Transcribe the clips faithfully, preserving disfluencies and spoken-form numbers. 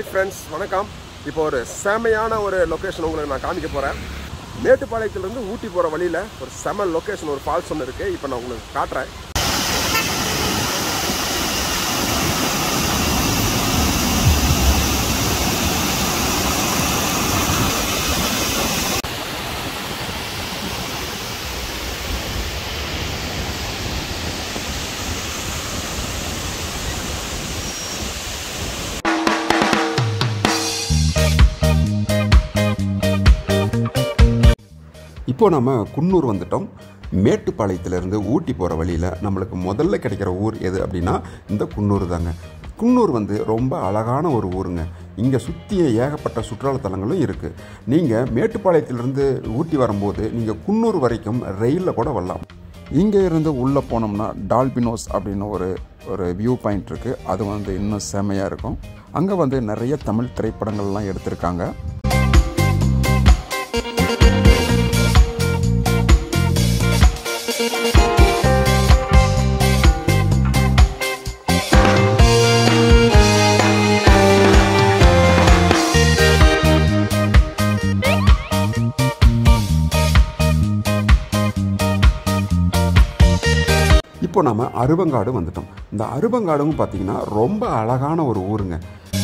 Hi friends, வணக்கம். இப்போ ஒரு செமையான ஒரு லொகேஷன் உங்களுக்கு நான் காமிக்க போறேன். மேட்டுப்பாளையத்துல இருந்து ஊட்டி போற வழியில ஒரு செம லொகேஷன் ஒரு ஃபால்ஸ் ஒன்னு இருக்கு. இப்போ நான் உங்களுக்கு காட்றேன். இப்போ நம்ம குன்னூர் வந்துட்டோம். மேட்டுப்பாளையத்திலேருந்து ஊட்டி போகிற வழியில் நம்மளுக்கு முதல்ல கிடைக்கிற ஊர் எது அப்படின்னா இந்த குன்னூர் தாங்க. குன்னூர் வந்து ரொம்ப அழகான ஒரு ஊருங்க. இங்கே சுற்றிய ஏகப்பட்ட சுற்றுலாத்தலங்களும் இருக்குது. நீங்கள் மேட்டுப்பாளையத்திலேருந்து ஊட்டி வரும்போது நீங்கள் குன்னூர் வரைக்கும் ரயிலில் கூட வரலாம். இங்கே இருந்து உள்ளே போனோம்னா டால்பினோஸ் அப்படின்னு ஒரு ஒரு வியூ பாயிண்ட் இருக்குது. அது வந்து இன்னும் செமையாக இருக்கும். அங்கே வந்து நிறைய தமிழ் திரைப்படங்கள்லாம் எடுத்திருக்காங்க. இப்போ நம்ம அருவங்காடு வந்துட்டோம். இந்த அருவங்காடும் பார்த்தீங்கன்னா ரொம்ப அழகான ஒரு ஊருங்க.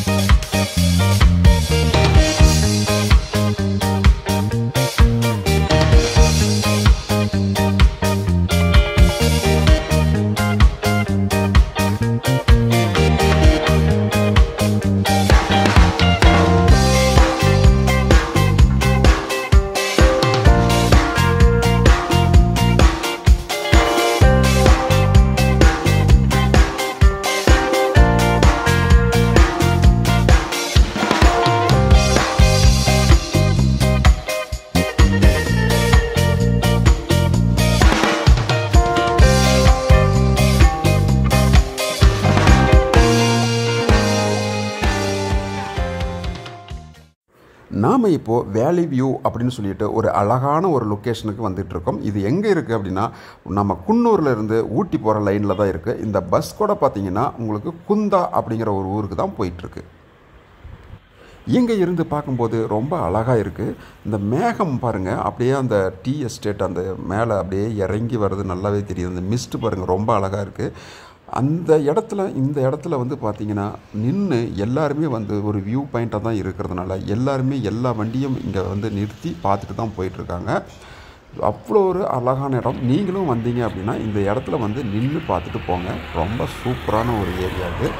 நாம் இப்போது வேலி வியூ அப்படின்னு சொல்லிட்டு ஒரு அழகான ஒரு லொக்கேஷனுக்கு வந்துட்டுருக்கோம். இது எங்கே இருக்குது அப்படின்னா நம்ம குன்னூரில் இருந்து ஊட்டி போகிற லைனில் தான் இருக்குது. இந்த பஸ் கூட பார்த்திங்கன்னா உங்களுக்கு குந்தா அப்படிங்கிற ஒரு ஊருக்கு தான் போயிட்டுருக்கு. இங்கே இருந்து பார்க்கும்போது ரொம்ப அழகாக இருக்குது. இந்த மேகம் பாருங்கள், அப்படியே அந்த டீ எஸ்டேட் அந்த மேலே அப்படியே இறங்கி வர்றது நல்லாவே தெரியுது. அந்த மிஸ்ட்டு பாருங்கள், ரொம்ப அழகாக இருக்குது. அந்த இடத்துல இந்த இடத்துல வந்து பார்த்திங்கன்னா நின்று எல்லாருமே வந்து ஒரு வியூ பாயிண்ட்டாக தான் இருக்கிறதுனால எல்லாருமே எல்லா வண்டியும் இங்கே வந்து நிறுத்தி பார்த்துட்டு தான் போயிட்டுருக்காங்க. அவ்வளோ ஒரு அழகான இடம். நீங்களும் வந்தீங்க அப்படின்னா இந்த இடத்துல வந்து நின்று பார்த்துட்டு போங்க. ரொம்ப சூப்பரான ஒரு ஏரியா இது.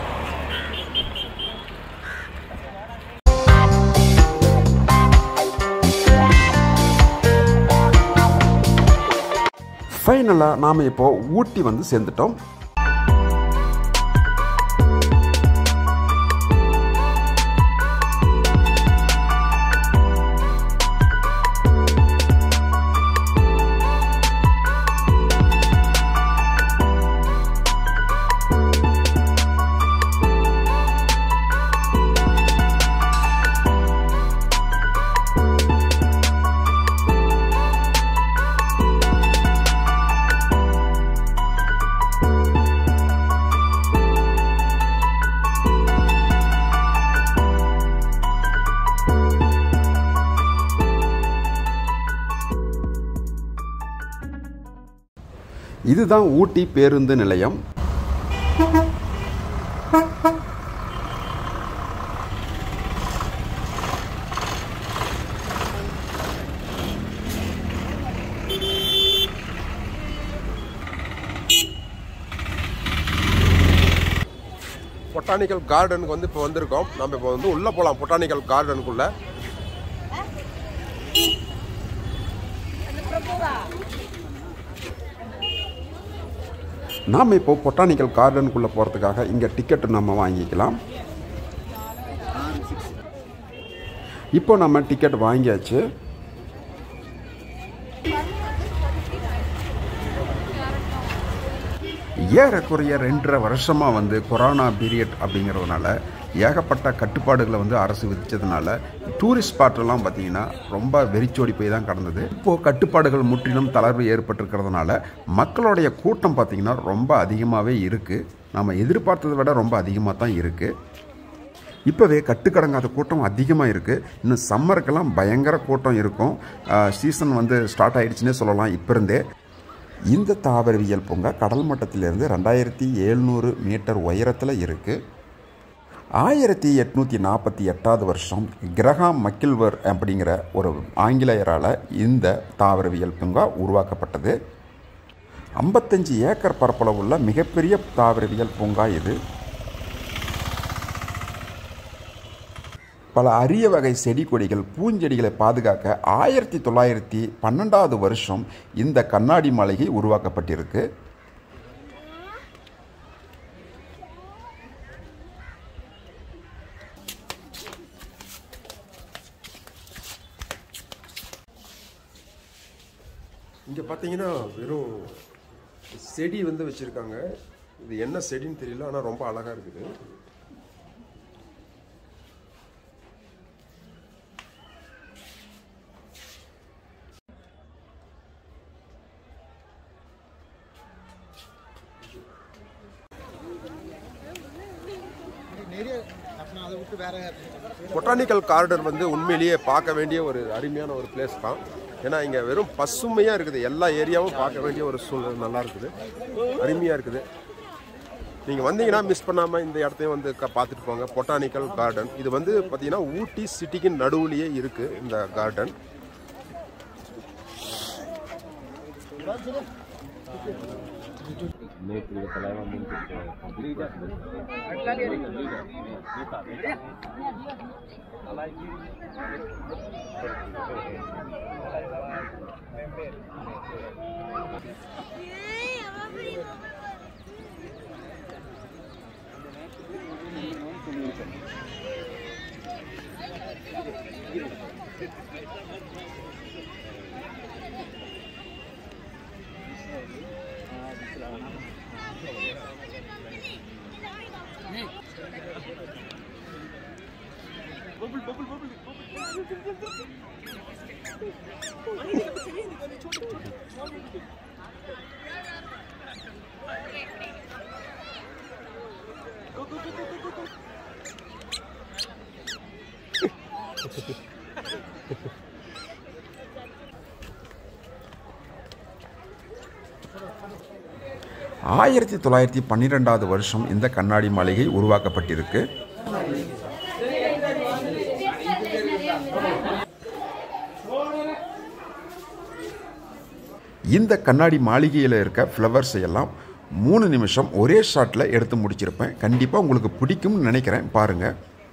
ஃபைனலாக நாம் இப்போது ஊட்டி வந்து சேர்ந்துட்டோம். இதுதான் ஊட்டி பேருந்து நிலையம். பொட்டானிக்கல் கார்டனுக்கு வந்து இப்போ வந்திருக்கோம். நம்ம இப்போ வந்து உள்ளே போகலாம் பொட்டானிக்கல் கார்டனுக்குள்ளே. நாம் இப்போது பொட்டானிக்கல் கார்டனுக்குள்ளே போகிறதுக்காக இங்கே டிக்கெட்டு நம்ம வாங்கிக்கலாம். இப்போ நம்ம டிக்கெட் வாங்கியாச்சு. ஏறக்குறைய ரெண்டரை வருஷமாக வந்து கொரோனா பீரியட் அப்படிங்கிறதுனால ஏகப்பட்ட கட்டுப்பாடுகளை வந்து அரசு விதித்ததுனால டூரிஸ்ட் ஸ்பாட்டெல்லாம் பார்த்திங்கன்னா ரொம்ப வெறிச்சோடி போய் தான் கடந்தது. இப்போது கட்டுப்பாடுகள் முற்றிலும் தளர்வு ஏற்பட்டிருக்கிறதுனால மக்களுடைய கூட்டம் பார்த்திங்கன்னா ரொம்ப அதிகமாகவே இருக்குது. நம்ம எதிர்பார்த்ததை விட ரொம்ப அதிகமாக தான் இருக்குது. இப்போவே கட்டுக்கடங்காத கூட்டம் அதிகமாக இருக்குது. இன்னும் சம்மருக்கெல்லாம் பயங்கர கூட்டம் இருக்கும். சீசன் வந்து ஸ்டார்ட் ஆகிடுச்சுன்னே சொல்லலாம் இப்போ இருந்தே. இந்த தாவரவியல் பூங்கா கடல் மட்டத்திலிருந்து ரெண்டாயிரத்தி எழுநூறு மீட்டர் உயரத்தில் இருக்குது. ஆயிரத்தி எட்நூற்றி நாற்பத்தி எட்டாவது வருஷம் கிரஹாம் மக்கில்வர் அப்படிங்கிற ஒரு ஆங்கிலேயரால் இந்த தாவரவியல் பூங்கா உருவாக்கப்பட்டது. ஐம்பத்தஞ்சு ஏக்கர் பரப்பளவுள்ள மிகப்பெரிய தாவரவியல் பூங்கா இது. பல அரிய வகை செடி கொடிகள் பூஞ்செடிகளை பாதுகாக்க ஆயிரத்தி தொள்ளாயிரத்தி பன்னெண்டாவது வருஷம் இந்த கண்ணாடி மாளிகை உருவாக்கப்பட்டிருக்கு. இங்கே பார்த்தீங்கன்னா வெறும் செடி வந்து வச்சுருக்காங்க. இது என்ன செடின்னு தெரியல, ஆனால் ரொம்ப அழகாக இருக்குது. பொட்டானிக்கல் கார்டன் வந்து உண்மையிலேயே பார்க்க வேண்டிய ஒரு அருமையான ஒரு பிளேஸ் தான். ஏன்னா இங்கே வெறும் பசுமையாக இருக்குது. எல்லா ஏரியாவும் பார்க்க வேண்டிய ஒரு சூழ்நிலை நல்லா இருக்குது, அருமையாக இருக்குது. நீங்கள் வந்தீங்கன்னா மிஸ் பண்ணாமல் இந்த இடத்தையும் வந்து பார்த்துட்டு போங்க. பொட்டானிக்கல் கார்டன் இது வந்து பார்த்தீங்கன்னா ஊட்டி சிட்டிக்கு நடுவுலையே இருக்குது இந்த கார்டன். ஆயிரத்தி தொள்ளாயிரத்தி பன்னிரெண்டாவது வருஷம் இந்த கண்ணாடி மாளிகை உருவாக்கப்பட்டிருக்கு. இந்த கண்ணாடி மாளிகையில் இருக்க ஃப்ளவர்ஸ் எல்லாம் மூணு நிமிஷம் ஒரே ஷாட்டில் எடுத்து முடிச்சிருப்பேன். கண்டிப்பாக உங்களுக்கு பிடிக்கும்னு நினைக்கிறேன். பாருங்கள்.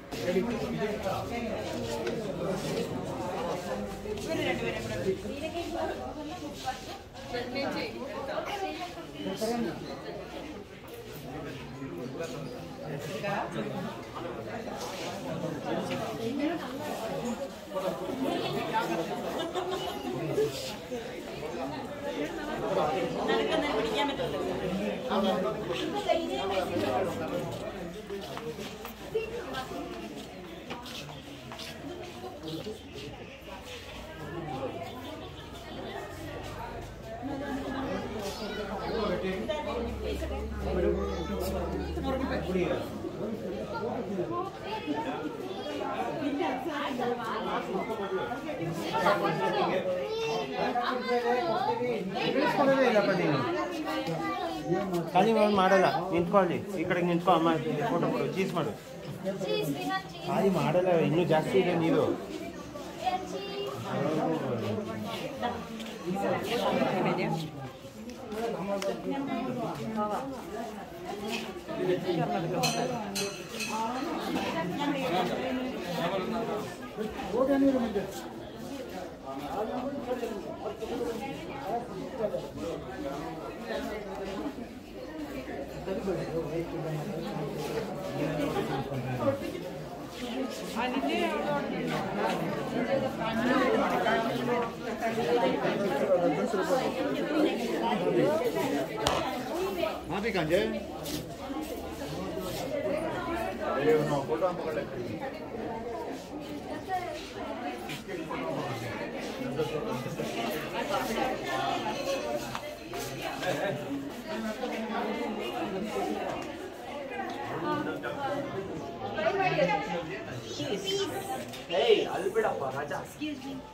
ಖಾಲಿ ಮಾಡಲ್ಲ, ನಿಂತ್ಕೊಳ್ಳಿ. ಈ ಕಡೆಗೆ ನಿಂತ್ಕೊ ಅಮ್ಮ, ಫೋಟೋ ಕೊಡು, ಚೀಸ್ ಮಾಡು. ಖಾಲಿ ಮಾಡಲ್ಲ, ಇನ್ನೂ ಜಾಸ್ತಿ ಇದೆ ನೀರು. Mati kanje. Ayo no, foto apa kalau lagi? Bye bye. Excuse me.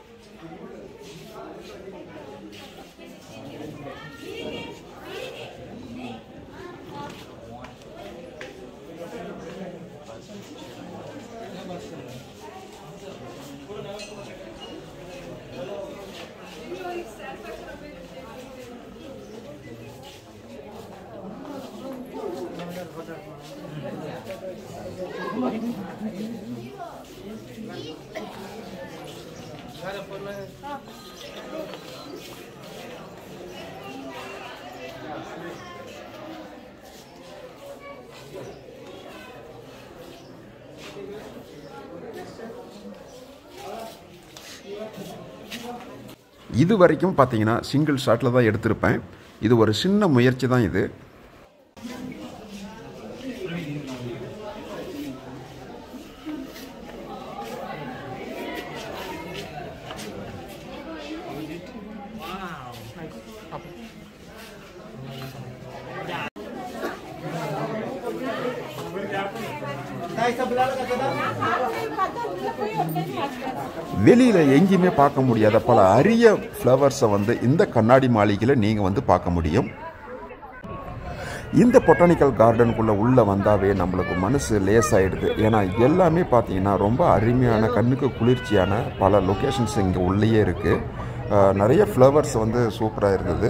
இது வரைக்கும் பார்த்தீங்கன்னா சிங்கிள் ஷாட்டில் தான் எடுத்திருப்பேன். இது ஒரு சின்ன முயற்சி தான் இது. வெளியில் எங்கேயுமே பார்க்க முடியாத பல அரிய ஃப்ளவர்ஸை வந்து இந்த கண்ணாடி மாளிகையில் நீங்கள் வந்து பார்க்க முடியும். இந்த பொட்டானிக்கல் கார்டனுக்குள்ளே உள்ளே வந்தாவே நம்மளுக்கு மனசு லேசாகிடுது. ஏன்னா எல்லாமே பார்த்தீங்கன்னா ரொம்ப அருமையான கண்ணுக்கு குளிர்ச்சியான பல லொக்கேஷன்ஸ் இங்கே உள்ளேயே இருக்குது. நிறைய ஃப்ளவர்ஸ் வந்து சூப்பராக இருந்தது.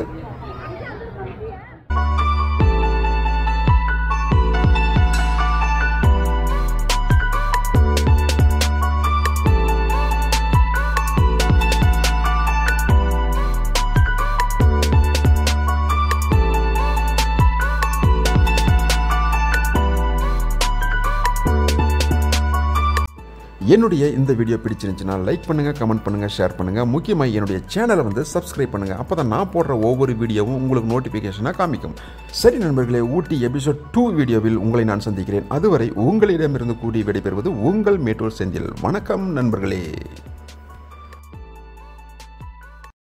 என்னுடைய இந்த வீடியோ பிடிச்சிருந்துச்சுன்னா லைக் பண்ணுங்கள், கமெண்ட் பண்ணுங்கள், ஷேர் பண்ணுங்கள். முக்கியமாக என்னுடைய சேனலை வந்து சப்ஸ்கிரைப் பண்ணுங்கள். அப்போ தான் நான் போடுற ஒவ்வொரு வீடியோவும் உங்களுக்கு நோட்டிஃபிகேஷனாக காமிக்கும். சரி நண்பர்களே, ஊட்டி எபிசோட் டூ வீடியோவில் உங்களை நான் சந்திக்கிறேன். அதுவரை உங்களிடமிருந்து கூடி விடைபெறுவது உங்கள் மேட்டூர் செந்தில். வணக்கம் நண்பர்களே.